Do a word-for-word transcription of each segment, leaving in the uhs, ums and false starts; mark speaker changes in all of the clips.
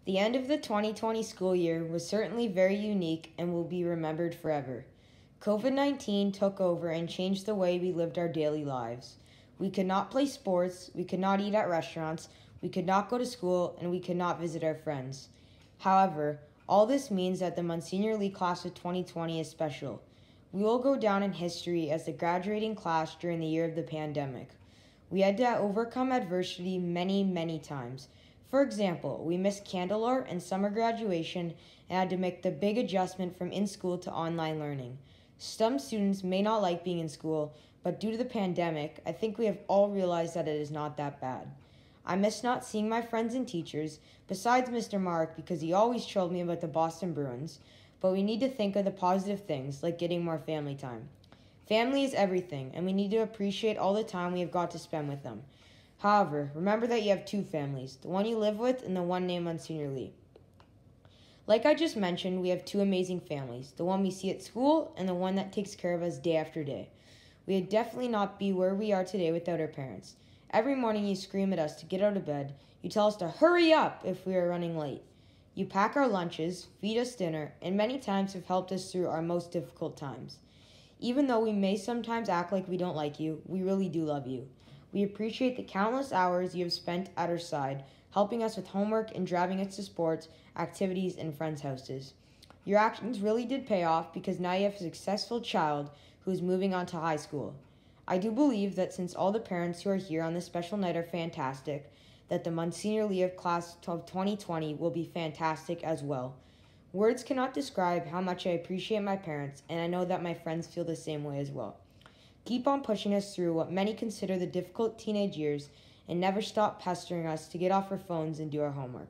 Speaker 1: The end of the twenty twenty school year was certainly very unique and will be remembered forever. COVID nineteen took over and changed the way we lived our daily lives. We could not play sports, we could not eat at restaurants, we could not go to school, and we could not visit our friends. However, all this means that the Monsignor Lee class of twenty twenty is special. We will go down in history as the graduating class during the year of the pandemic. We had to overcome adversity many, many times. For example, we missed Candelore and summer graduation and had to make the big adjustment from in-school to online learning. Some students may not like being in school, but due to the pandemic, I think we have all realized that it is not that bad. I miss not seeing my friends and teachers, besides Mister Mark because he always trolled me about the Boston Bruins, but we need to think of the positive things, like getting more family time. Family is everything, and we need to appreciate all the time we have got to spend with them. However, remember that you have two families, the one you live with and the one named Monsignor Lee. Like I just mentioned, we have two amazing families, the one we see at school and the one that takes care of us day after day. We would definitely not be where we are today without our parents. Every morning you scream at us to get out of bed. You tell us to hurry up if we are running late. You pack our lunches, feed us dinner, and many times have helped us through our most difficult times. Even though we may sometimes act like we don't like you, we really do love you. We appreciate the countless hours you have spent at our side, helping us with homework and driving us to sports, activities, and friends' houses. Your actions really did pay off because now you have a successful child who is moving on to high school. I do believe that since all the parents who are here on this special night are fantastic, that the Monsignor Lee of class of twenty twenty will be fantastic as well. Words cannot describe how much I appreciate my parents, and I know that my friends feel the same way as well. Keep on pushing us through what many consider the difficult teenage years, and never stop pestering us to get off our phones and do our homework.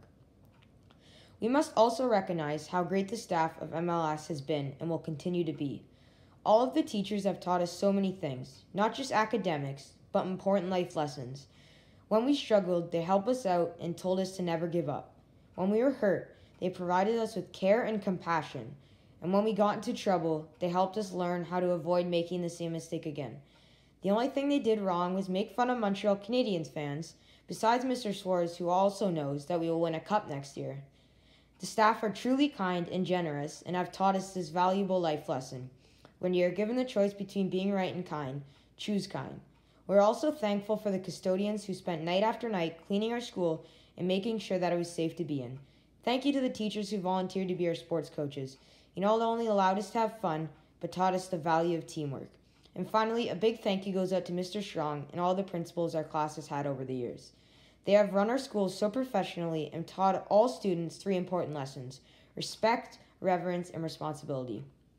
Speaker 1: We must also recognize how great the staff of M L S has been and will continue to be. All of the teachers have taught us so many things, not just academics, but important life lessons. When we struggled, they helped us out and told us to never give up. When we were hurt, they provided us with care and compassion. And when we got into trouble, they helped us learn how to avoid making the same mistake again. The only thing they did wrong was make fun of Montreal Canadiens fans, besides Mister Suarez, who also knows that we will win a cup next year. The staff are truly kind and generous and have taught us this valuable life lesson. When you are given the choice between being right and kind, choose kind. We're also thankful for the custodians who spent night after night cleaning our school and making sure that it was safe to be in. Thank you to the teachers who volunteered to be our sports coaches. You not only allowed us to have fun, but taught us the value of teamwork. And finally, a big thank you goes out to Mister Strong and all the principals our class has had over the years. They have run our schools so professionally and taught all students three important lessons: respect, reverence, and responsibility.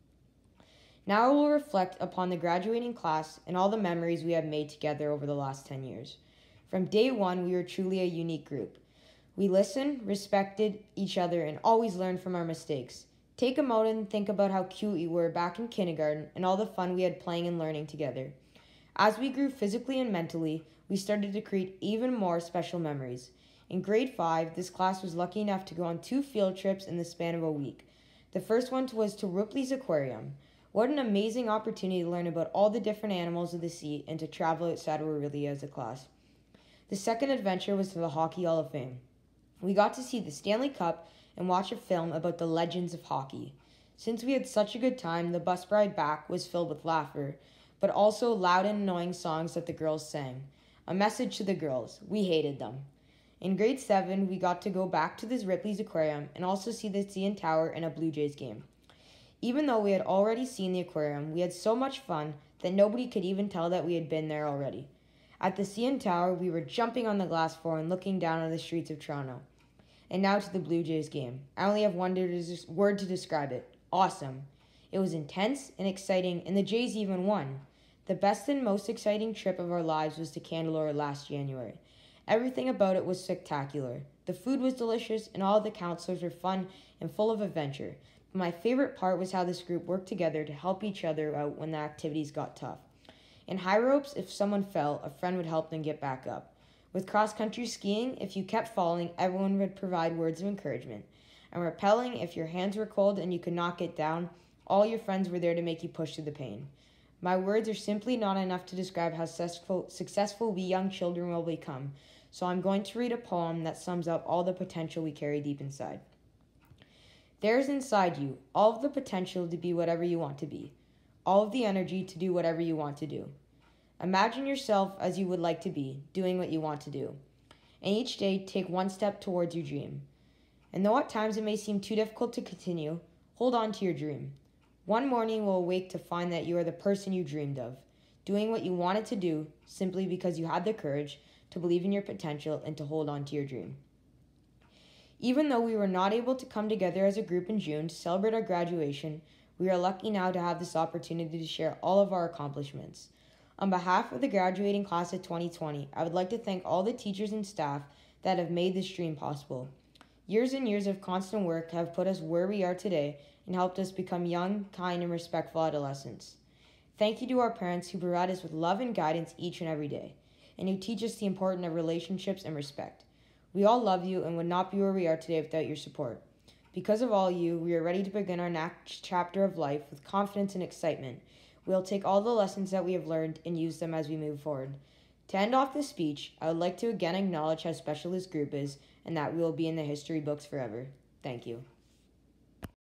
Speaker 1: Now I will reflect upon the graduating class and all the memories we have made together over the last ten years. From day one, we were truly a unique group. We listened, respected each other, and always learned from our mistakes. Take a moment and think about how cute we were back in kindergarten and all the fun we had playing and learning together. As we grew physically and mentally, we started to create even more special memories. In grade five, this class was lucky enough to go on two field trips in the span of a week. The first one was to Ripley's Aquarium. What an amazing opportunity to learn about all the different animals of the sea and to travel outside of Orillia as a class. The second adventure was to the Hockey Hall of Fame. We got to see the Stanley Cup and watch a film about the legends of hockey. Since we had such a good time, the bus ride back was filled with laughter, but also loud and annoying songs that the girls sang. A message to the girls: we hated them. In grade seven, we got to go back to this Ripley's Aquarium and also see the C N Tower and a Blue Jays game. Even though we had already seen the aquarium, we had so much fun that nobody could even tell that we had been there already. At the C N Tower, we were jumping on the glass floor and looking down on the streets of Toronto. And now to the Blue Jays game. I only have one word to describe it: awesome. It was intense and exciting, and the Jays even won. The best and most exciting trip of our lives was to Candelore last January. Everything about it was spectacular. The food was delicious, and all of the counselors were fun and full of adventure. But my favorite part was how this group worked together to help each other out when the activities got tough. In high ropes, if someone fell, a friend would help them get back up. With cross-country skiing, if you kept falling, everyone would provide words of encouragement. And rappelling, if your hands were cold and you could not get down, all your friends were there to make you push through the pain. My words are simply not enough to describe how successful, successful we young children will become. so I'm going to read a poem that sums up all the potential we carry deep inside. There's inside you all of the potential to be whatever you want to be, all of the energy to do whatever you want to do. Imagine yourself as you would like to be, doing what you want to do. And each day, take one step towards your dream. And though at times it may seem too difficult to continue, hold on to your dream. One morning will awake to find that you are the person you dreamed of, doing what you wanted to do simply because you had the courage to believe in your potential and to hold on to your dream. Even though we were not able to come together as a group in June to celebrate our graduation, we are lucky now to have this opportunity to share all of our accomplishments. On behalf of the graduating class of twenty twenty, I would like to thank all the teachers and staff that have made this dream possible. Years and years of constant work have put us where we are today and helped us become young, kind, and respectful adolescents. Thank you to our parents who provide us with love and guidance each and every day, and who teach us the importance of relationships and respect. We all love you and would not be where we are today without your support. Because of all you, we are ready to begin our next chapter of life with confidence and excitement. We'll take all the lessons that we have learned and use them as we move forward. To end off this speech, I would like to again acknowledge how special this group is and that we will be in the history books forever. Thank you.